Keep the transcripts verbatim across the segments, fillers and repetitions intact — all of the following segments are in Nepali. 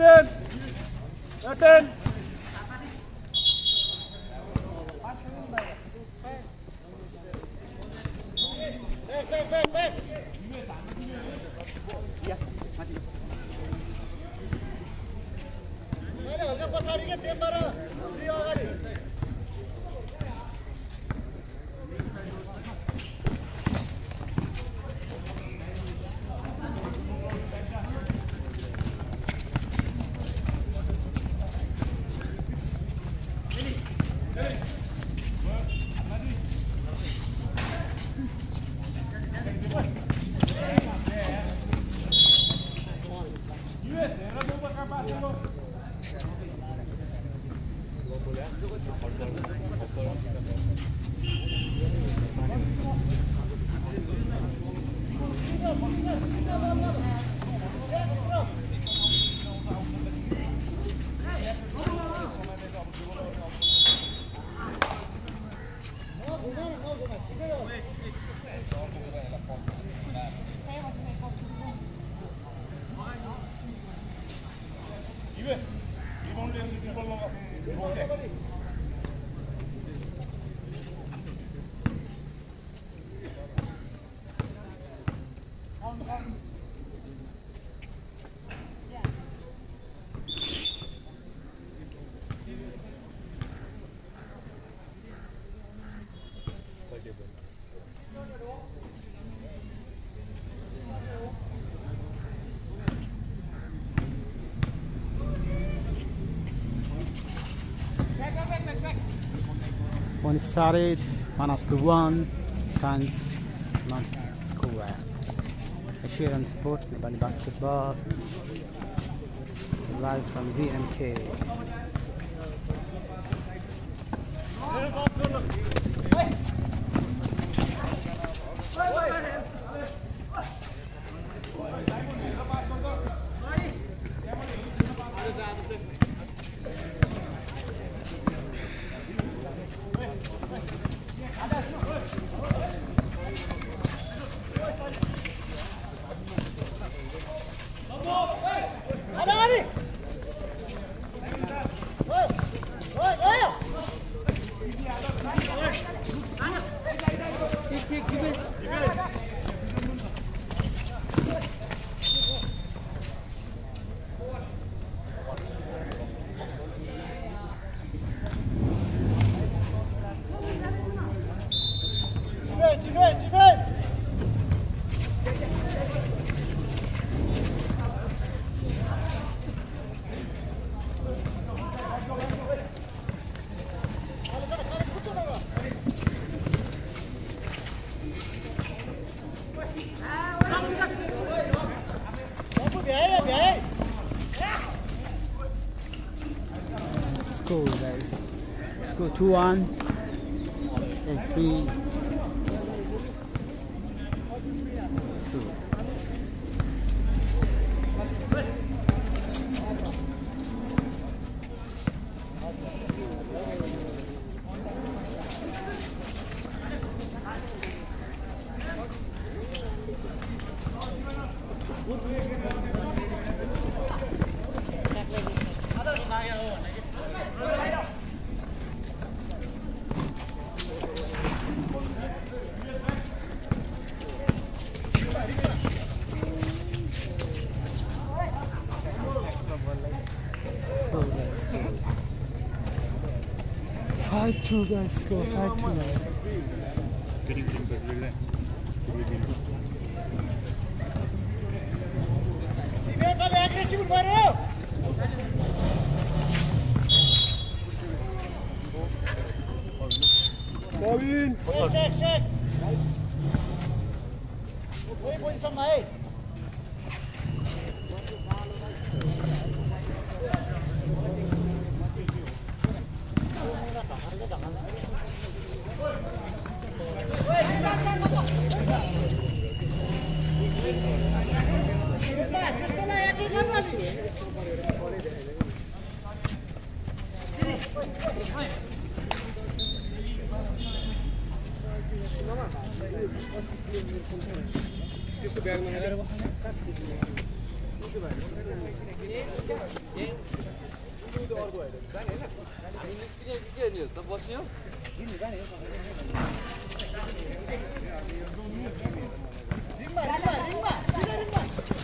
Captain! Captain! Back, back, back, back! Yes, mati. Ada hanya pasari ke tim bara. Sri agadi. When it started, Manaslu one, times not score. I share and support Nepali basketball live from B M K. Score, guys. Score two one and three two. five two, guys, score five two now. Kevin! Check, check, check! Wait, position mai. रिङमा रिङमा रिङमा सिधै रिङमा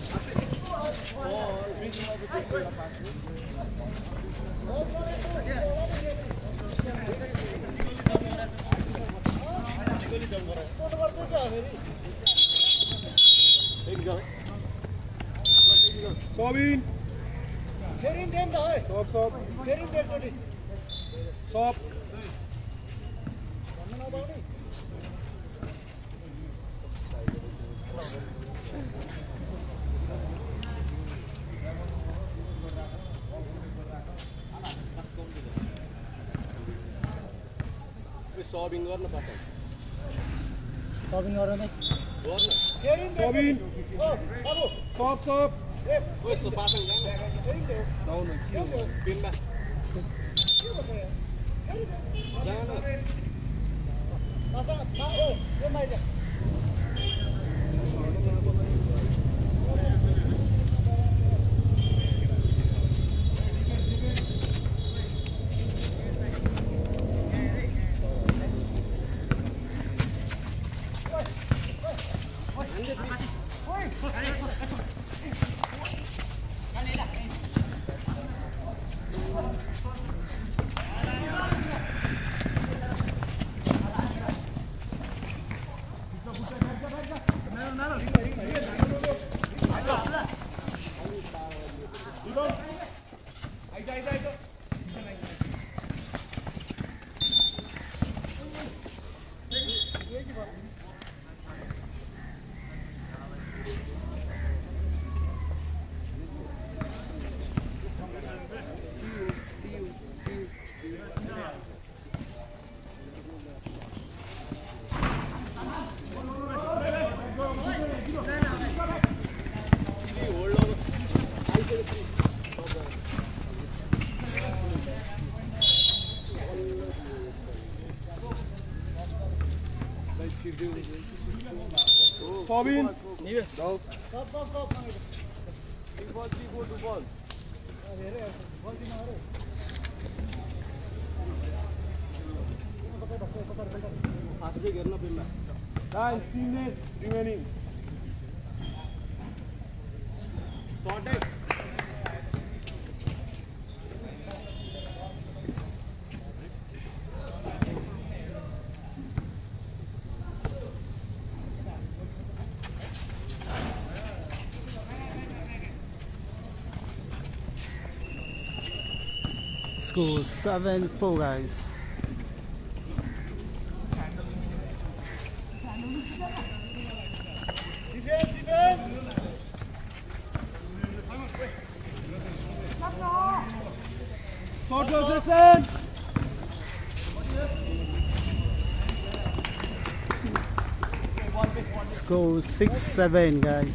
Sobin. फेरि देम त है Sob sob. फेरि एकचोटि Sob. भन्नु नपाउने Sobin गर्न पर्छ. Sobin गर्न नै गर्न. फेरि Sobin. ओ बाबु Sob sob. ए ओइ सो पासन जान. फेरि देऊ जाऊ न. पिनमा. के भयो फेरि देऊ जान. पासा मा ओ यो माइजा Sobin. Nives. Go. सब सब सब Maiza Three ball, three ball, two ball. हेरे बल्दिन अरे Fast break हेर्न पिनमा. Nine, three minutes remaining. Short it. Score seven four, guys. Defence defence Short possession. Score six seven, guys.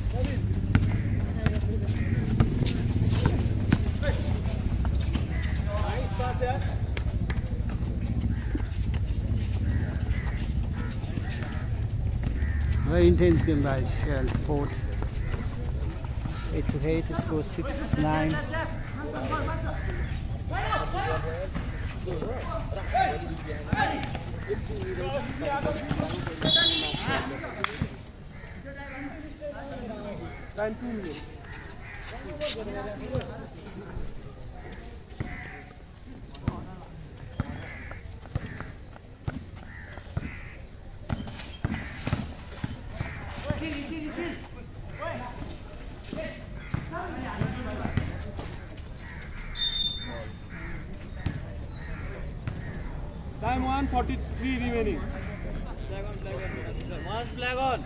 Very intense game, guys. Share and support. eight to eight, score six nine. Time two minutes. Time one forty-three remaining. Flag on, flag on. One flag on.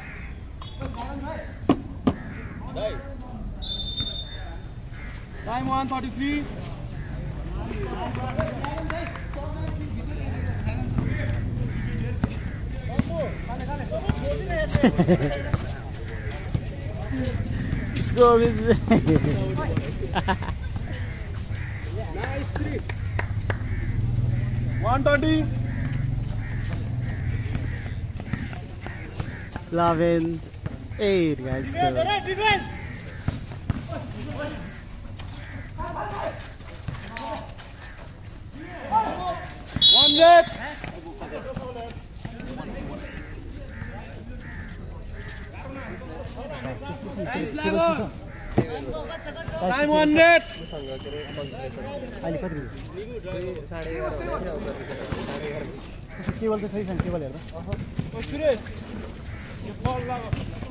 Time one forty-three. Score is Nice three. one twenty. eleven eight, guys. Defence Score. अरे defence One left. Time one net. अहिले कति केवल चाहिँ छैन केवल हेर्दा ओ सुरेश यो बल लाग्यो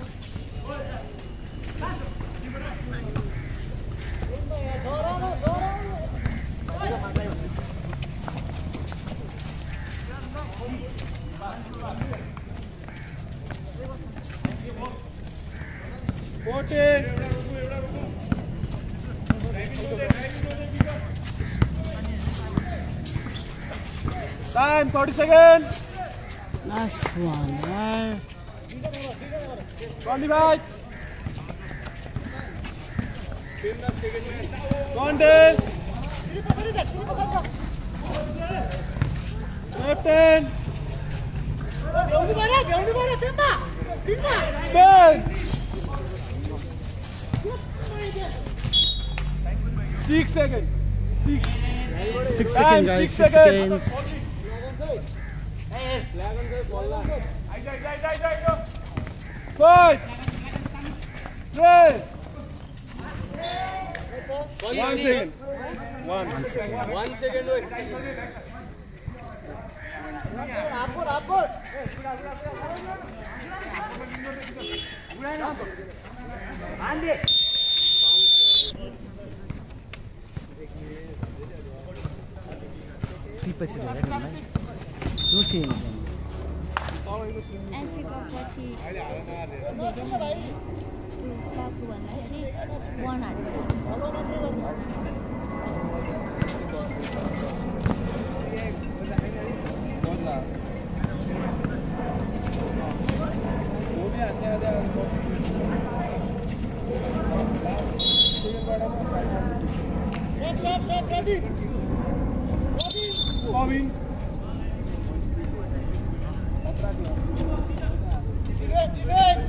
fourteen. Time thirty seconds. Nice one. Uh, twenty-five. twenty. fifteen. ten. Six seconds. Six. Six seconds, guys. Six seconds. Five. Three. One second. One. One second. One second. Wait. Upward, upward. Andy. पछि झरेको मलाई दोषी हुन्छ एसीको पछि भेट्यो भाइ त्यो काकु भन्दा चाहिँ वन हाल्नु Set, set, set, ready. Coming. Defense, defense.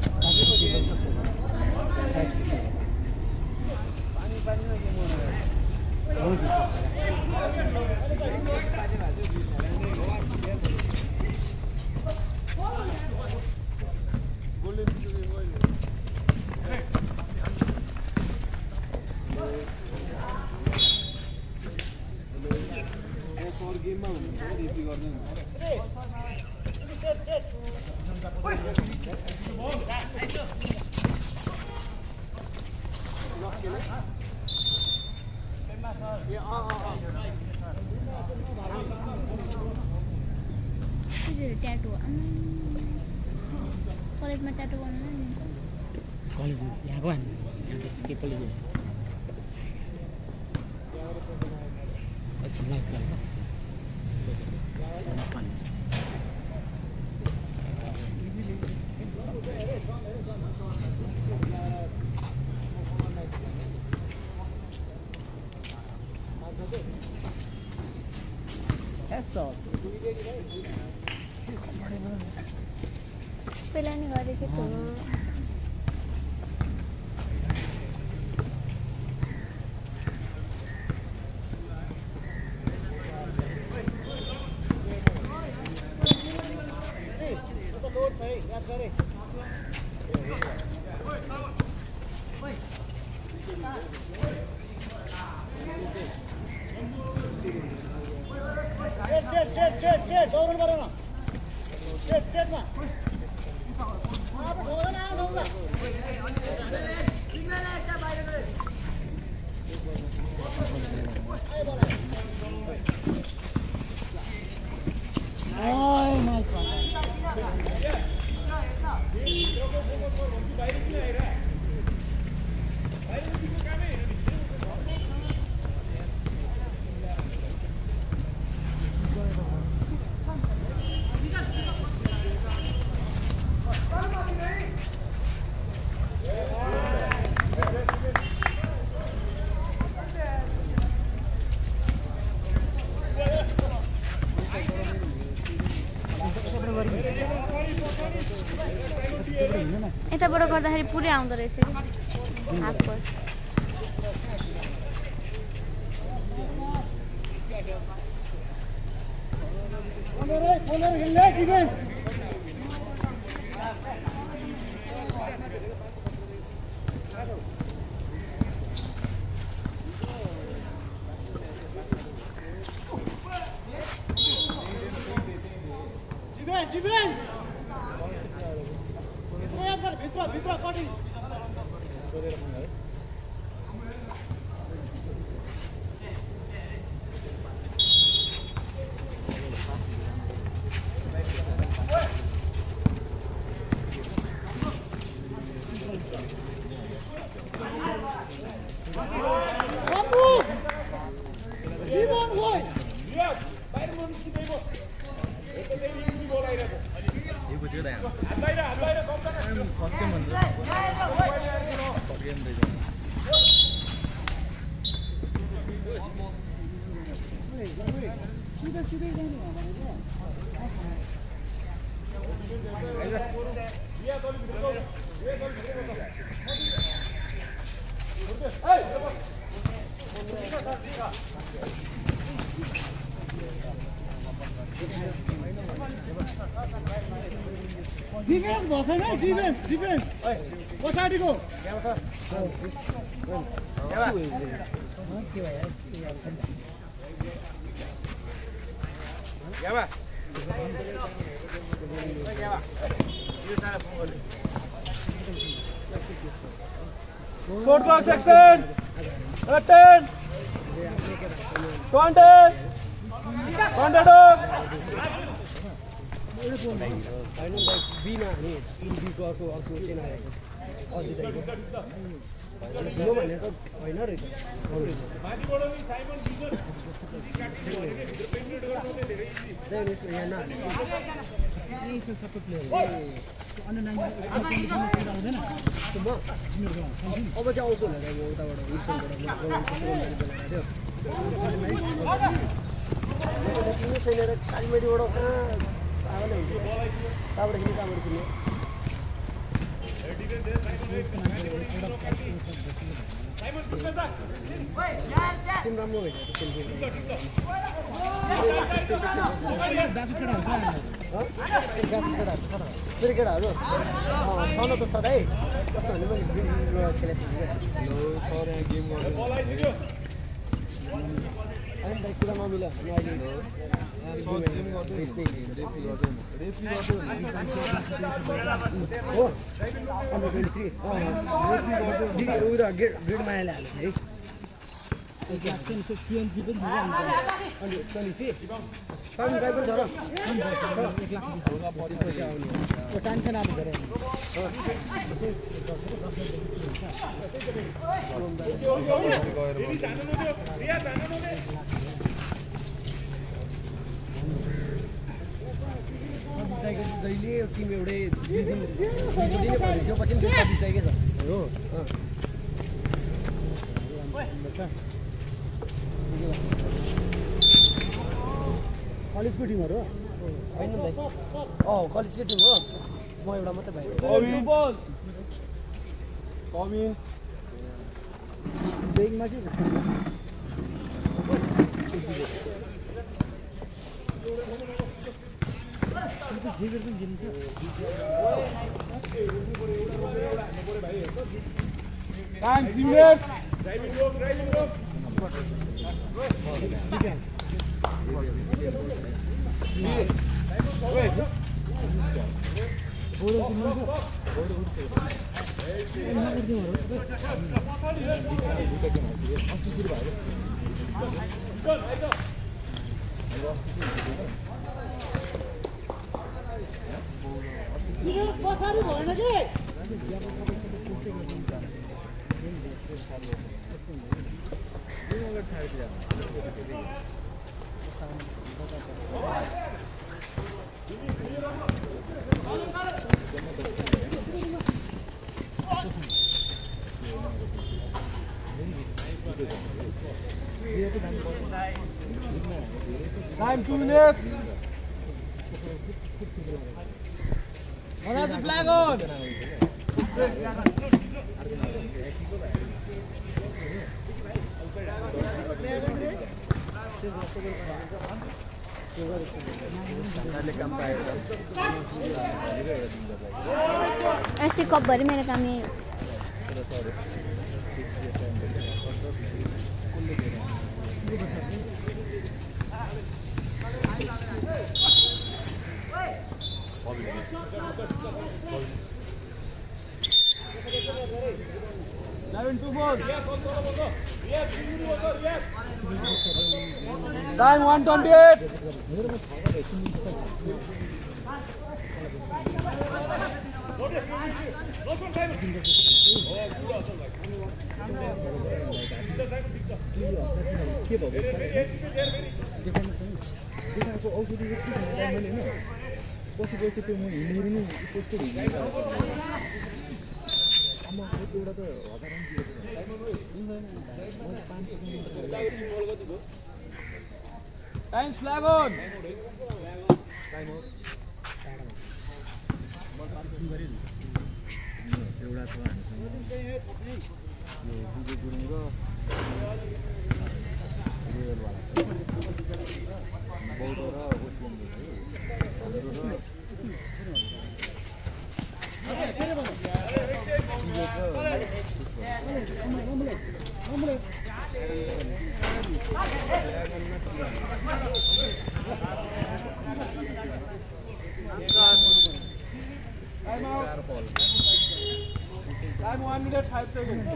Set, set. Tattoo कलेजमा ट्याटू गर्नु नि कलेजमा यहाँको हामी के कलेज एकछिन लाइभ गर्नु पहिला नि गरेको थियो Set, set, set, set, set. Down and down. Set, set, ma. Ah, but down and down, down. Signal ekta bahar gare. Ai bola. Oh, nice one. यताबाट गर्दाखेरि पुरै आउँदो रहेछ कि हातको Follow, follow, hello, defense. Defense, defense. Vitra, Vitra, cutting. Defense, boss, hey, defense, defense. What side you go? Yeah, sir. Yeah, yeah. Short clock extend. ten. twenty. twenty dog. Final like B na ni in B ko arko arko chena आएको अझै दाइको यो भने त हैन रहेछ माथि बढाउने साइमन बिजर काटिङ गरेको भित्र पेन्टेड गर्नु चाहिँ धेरै इजी जय नेस यहाँ न यही छ सबै प्लेयर अन्य नाम आउँदैन त्यो म अब चाहिँ आउँछु होला म उताबाट हिल्सनबाट म बोलाउँछु त्यो छैन र कालीमाटीबाट आवाले हुन्छ ताबाट किन ताबाट किन टिम राम्रो भइसक्यो टिम टिम दासु केटा हुन्छ दासु केटा छ फेरि केटाहरू छ न त छ दाइ कस्तो भने पनि खेलेको छ यो सर यहाँ गेम गर्नु अनि दाइ कुरा नमिल्यो भने अहिले हो अन्डर ट्वेन्टी थ्री उयो ग्रेड मायाले हाल्यो है ट्वेन्टी पनि छ अनि ट्वेन्टी थ्री टाइम गाई पनि छ र त्यसपछि आउने त्यो टाइम छैन अब धेरै जहिले टिम एउटै दुई दिन दुई दिनै पऱ्यो त्यो पछि दुई छब्बिस तारिकै छ हो कलेजको टिमहरू होइन भाइ अँ कलेजकै टिम हो म एउटा मात्रै भाइ बेगमा के Time three minutes. Driving rope, driving rope. पछाडि भएन के Time two minutes. What has the flag on? ऐसे कप भरी मेरे काम नहीं Nine two more. Time one twenty eight. Time flag on. Time out. Time one minute five seconds.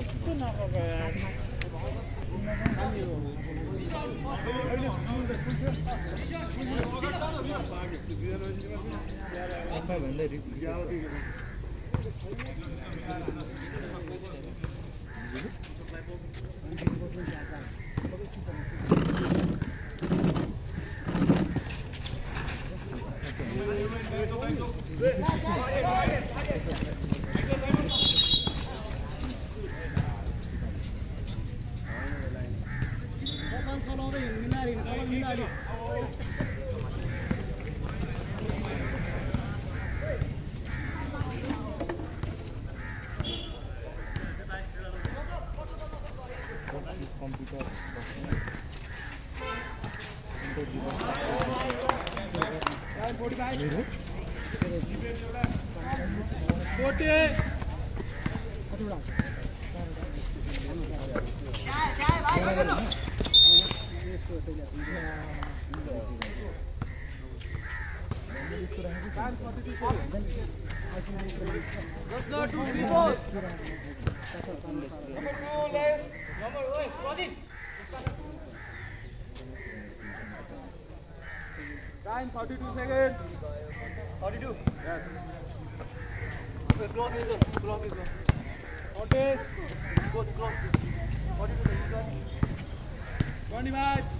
Time forty-two seconds. forty-two. Yes. Okay, clock is on. Clock is on. forty. Coach, clock. forty-two seconds. twenty-five.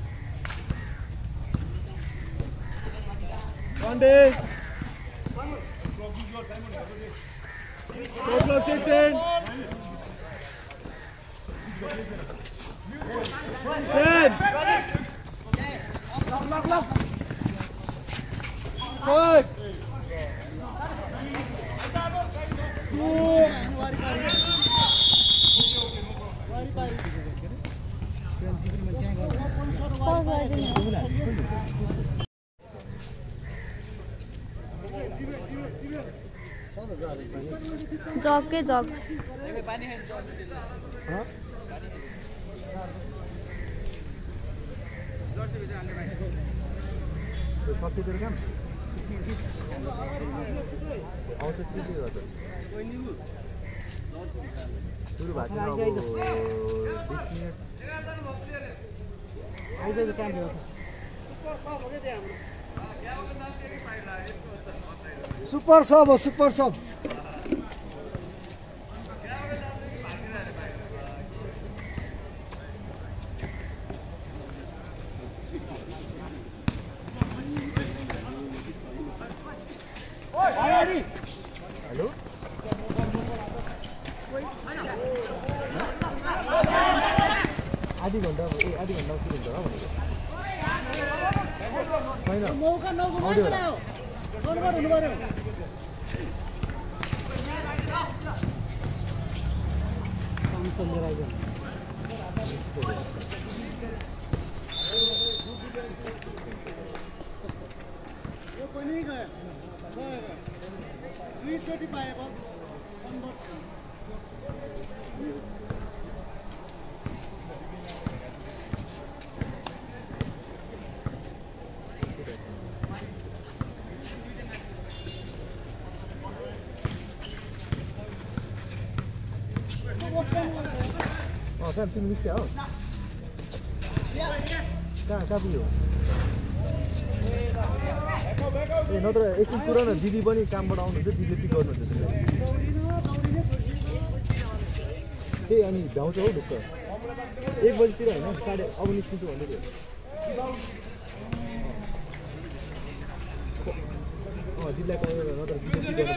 twenty. Clock clock sixteen. ten. Lock, lock, lock. Five. जग के जग सुपर सब हो सुपर सब हेलो आधी घन्टा ए आधी घन्टा के हुन्छ भनेको हैन मौका नगुमाउनु पर्यो गर्नु हुनु पर्यो काम सम्झेर आइज पनि गयो गयो दुईचोटि पाए ball convert Oh, kan tim Indonesia. Kah, kah punya. ए नत्र एकछिन कुरा न दिदी पनि कामबाट आउनुहुन्छ दिदीले पिक गर्नुहुन्छ त्यही अनि भ्याउँछ हौ ढुक्क एक बजीतिर होइन साढे अब निस्किन्छु भन्दै थियो अँ दिदीलाई कल गरेर नत्र दिदीले पिक गर्नु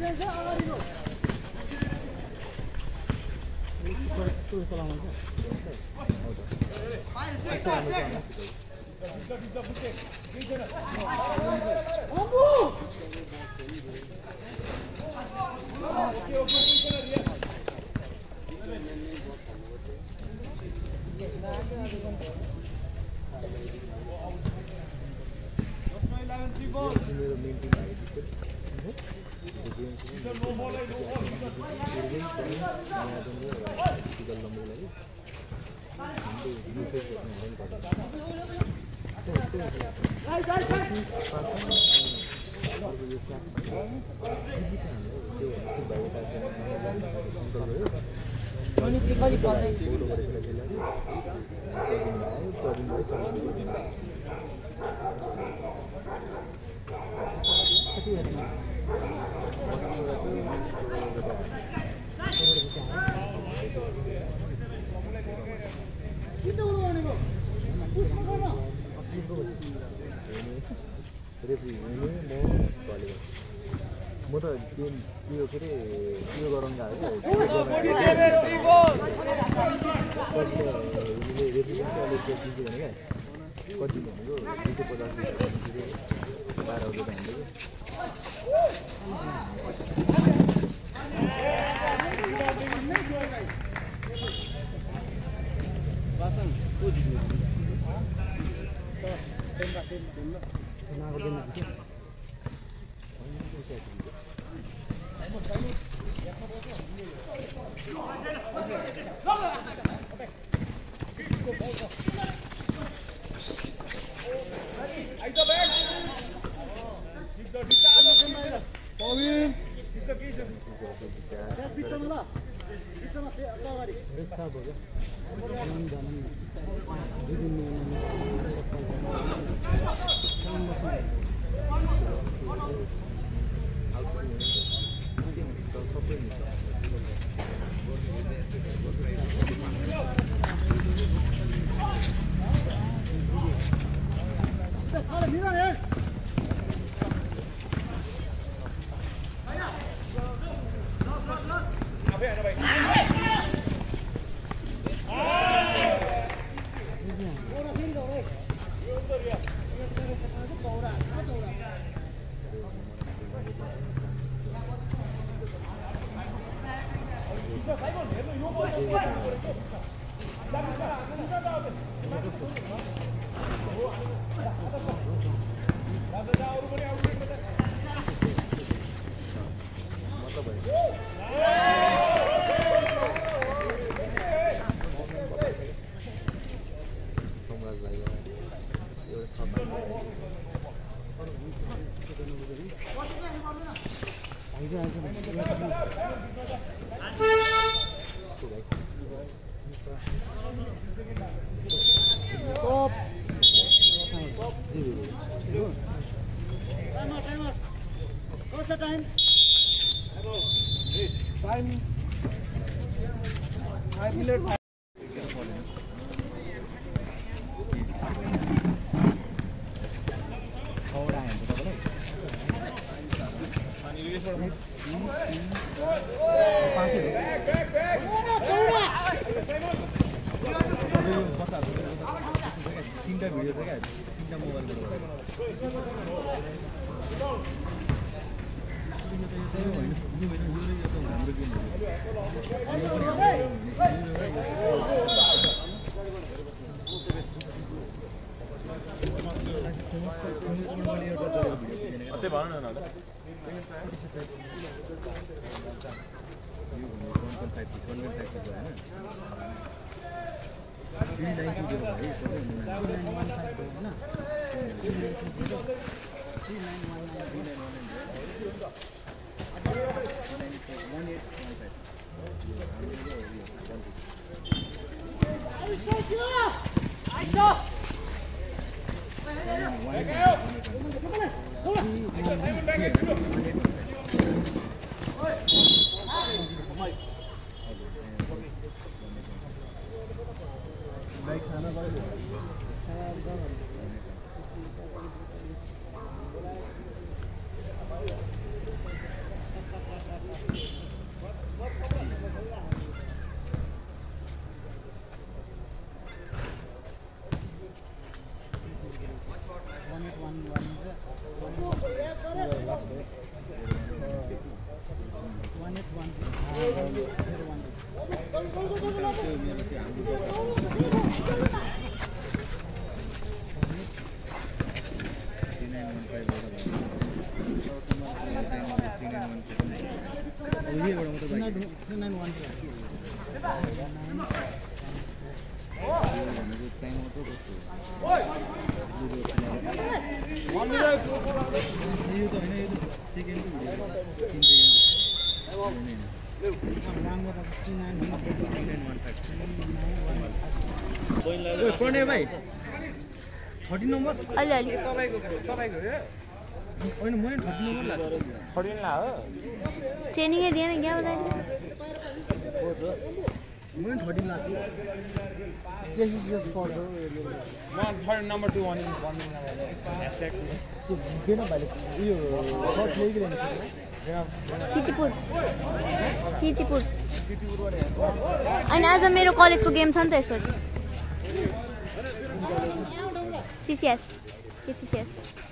म त यो के अरे यो गराउन गएको कति भनेको दुई सय पचास बाह्र रुपियाँ हाल्दै त्यही भन न ल प्रणय भाइ थर्टी नम्बर अलि अलि तपाईको तपाईको हो होइन मैले थर्टी नम्बर लाग्छ थर्टिन ला हो ट्रेनिङै दिएन क्या बताइ मैले थर्टी लाग्छ this is just for the म third number two one one hashtag त्यो बेन भाइले उयो फर्स्ट ल्याइदिनु कितिपुर कितिपुर अनि आज मेरो कलेजको गेम छ नि त यसपछि सिसिएस के सिसिएस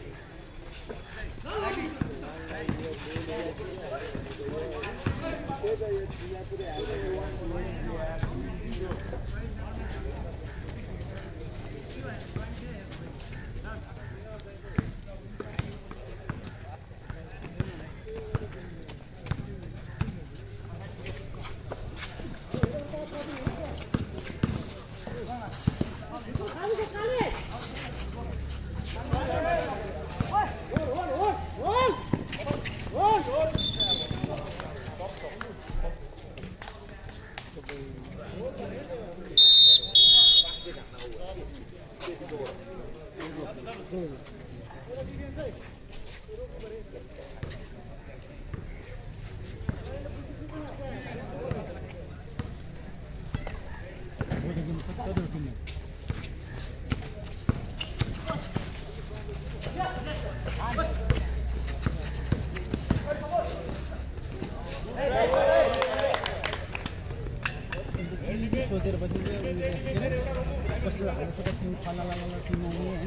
सोचेर पछि कस्तो हाल्छ टिम फला लाला टिम आउने हैन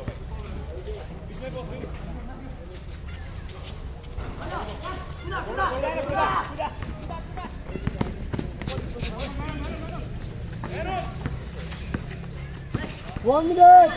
one minute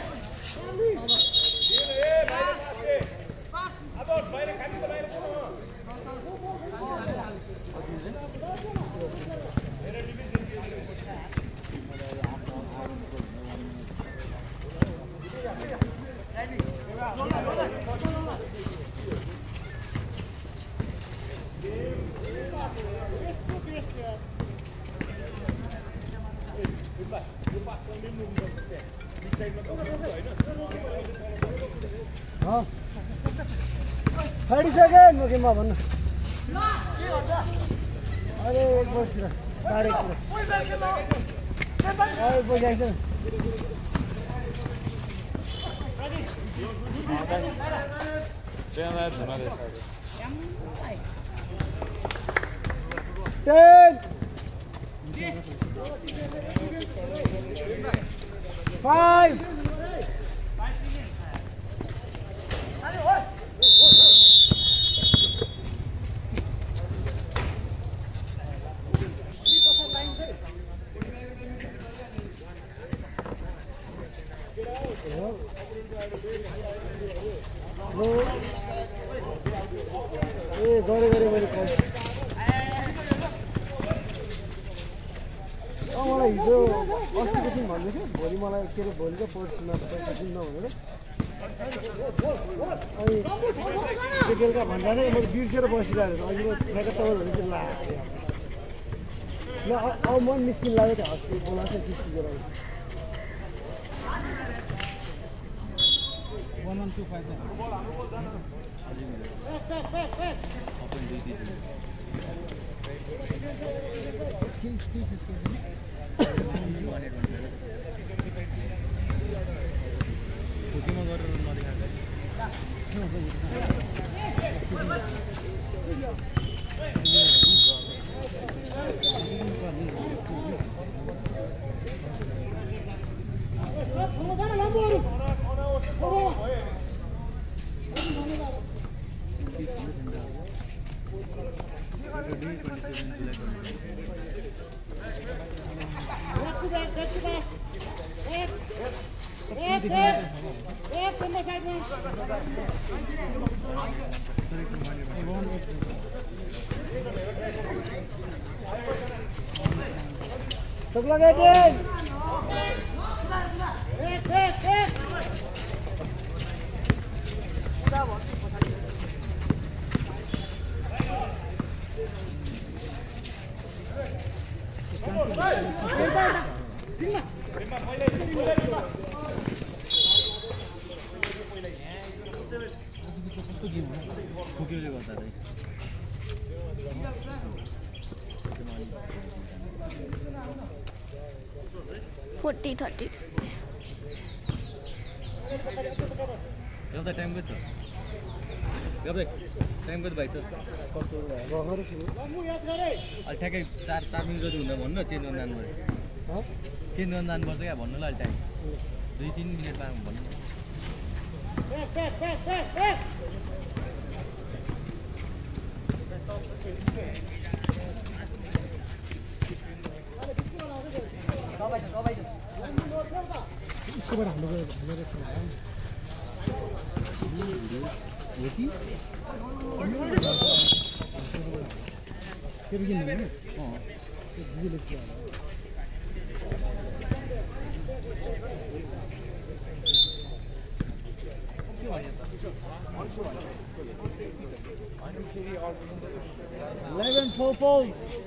thirty second म गेममा भन्नु अरे एक बजतिर साढे एक अरे बजाइछ ten five ए गरे गरे मैले कल अँ मलाई हिजो अस्तिको दिन भन्दै थियो भोलि मलाई के अरे भोलि र पर्सिमा पैसा दिन्न भनेर अनि त्यो बेलुका भन्दा नै मैले बिर्सेर बसिरहेको छु अहिले ठ्याक्क तपाईँ भने चाहिँ ला ल अब मन निस्किन लाग्यो त्यो हस्पिटल बोलाएको निस्किएर one one two five Sebelah gading. forty thirty. एउटा टाइम कति छ? गब्रे टाइम कति भइछ? अलि ठ्याक्कै चार चार मिनट जति हुँदा भन्नु न चेन्ज गर्न जानुपर्छ। चेन्ज गर्न जानुपर्छ क्या भन्नु ल अलि टाइम दुई तिन मिनटमा भन्नु न। उसकोबाट हाम्रो गयो भनेर रहेछ हो कि त्यो किन भने अँ त्यो भिडियो लेख्छ eleven four four.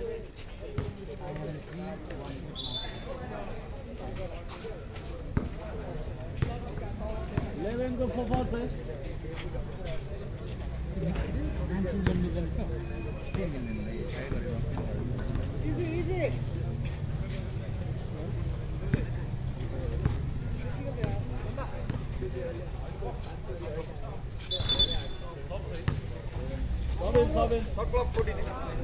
eleven को four four चाहिँ डान्सिङ गर्नु पर्छ easy easy Seven, seven, shot clock fourteen.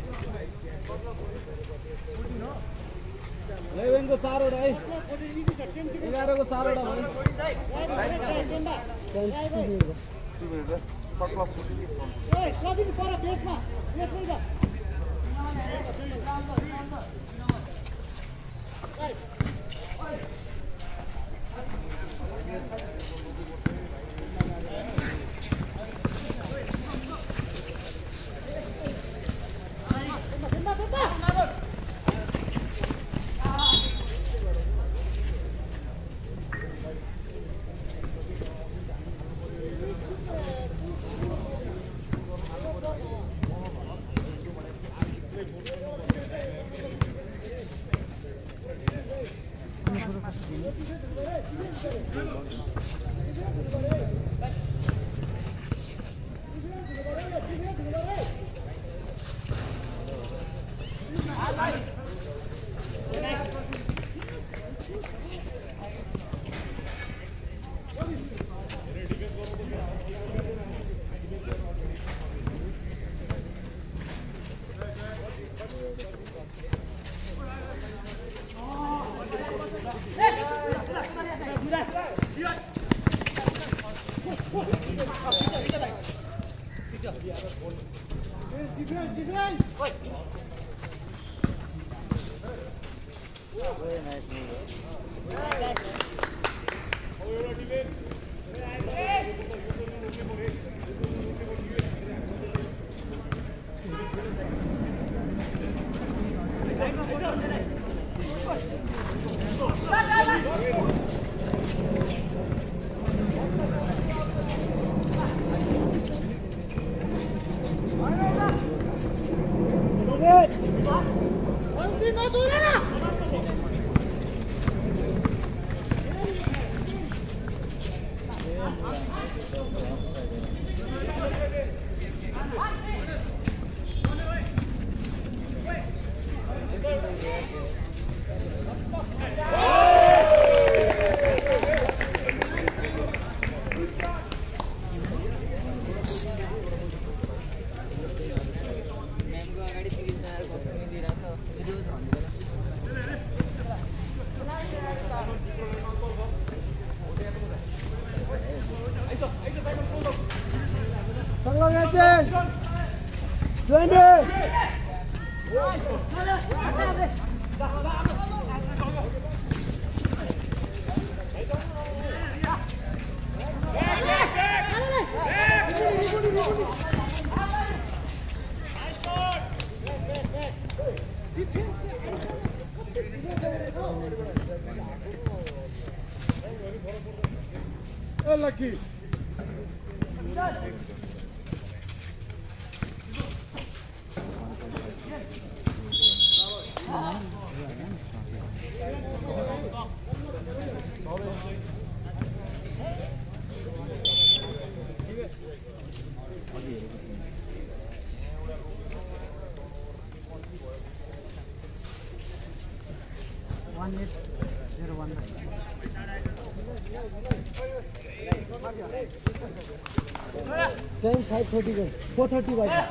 eleven को चारवटा है एघार को चारवटा भयो Two minutes. Shot clock fourteen. Lucky. One eight zero one nine. Time five thirty go. Four thirty by.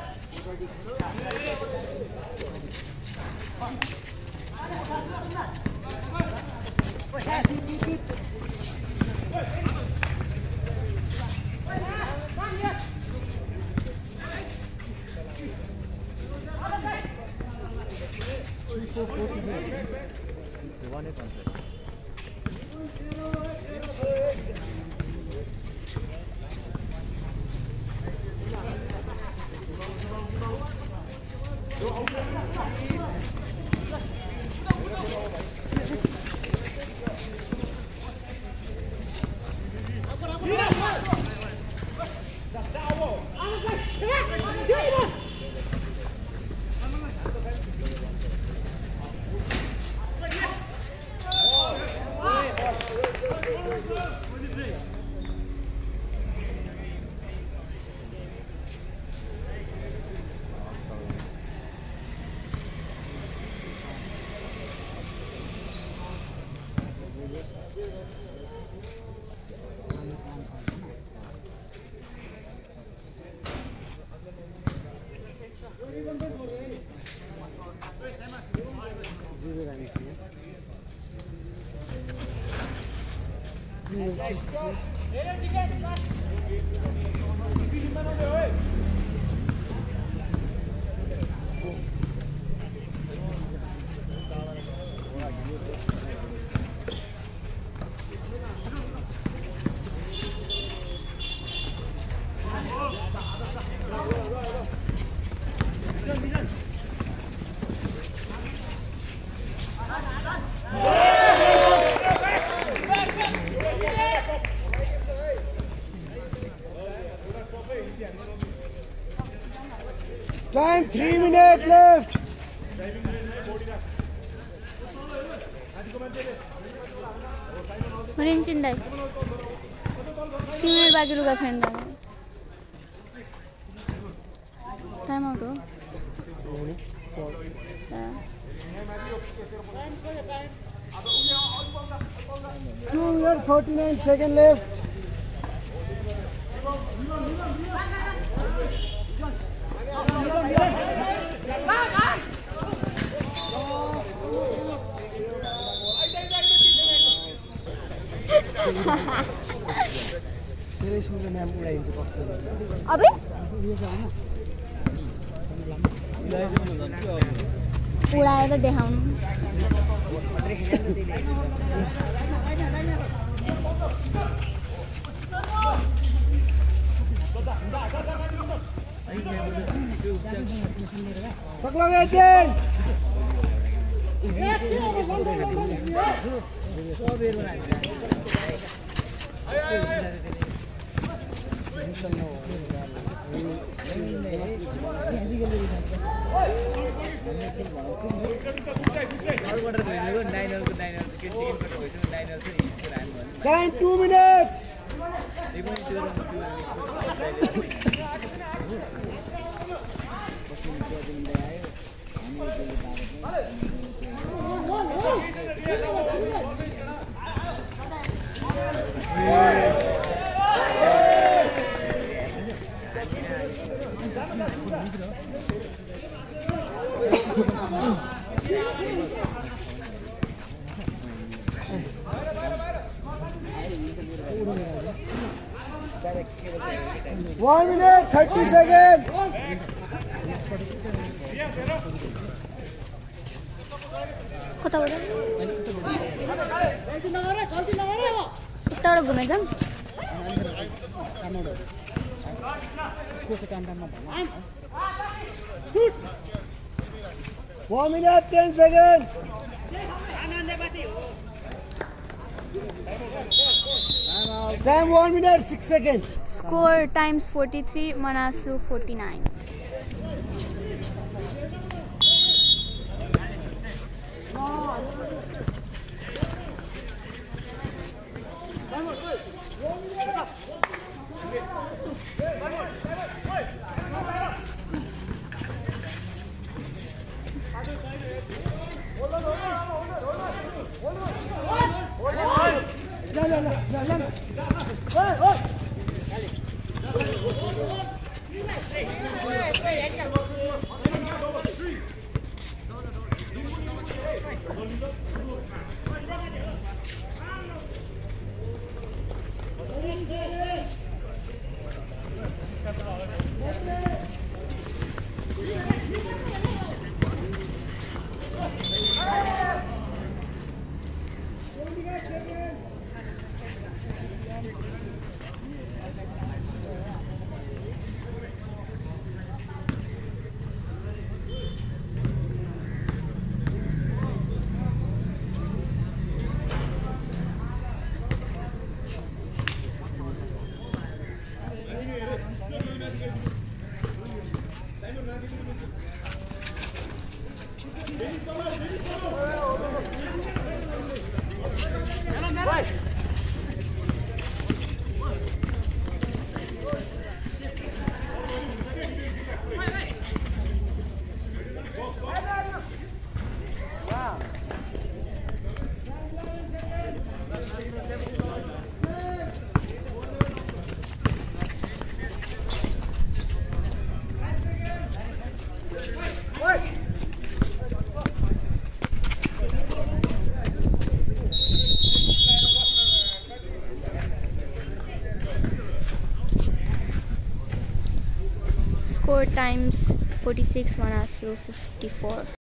Time three minutes left. चिन्दै तीन मिनट बाँकी लुगा फेर्न टाइम आउट हो two minutes forty-nine seconds left. तेरे इसमें मैम उड़ाइन्छ कस्तो अबे उडाएर देखाउनु सक्ला गेटेन Time two minutes. One minute, thirty seconds. कताबाट उताबाट घुमेर जाऊँ One minute, ten seconds. Time one minute, six seconds. Score times forty-three, Manaslu forty-nine. Score times forty-six, Manaslu fifty-four.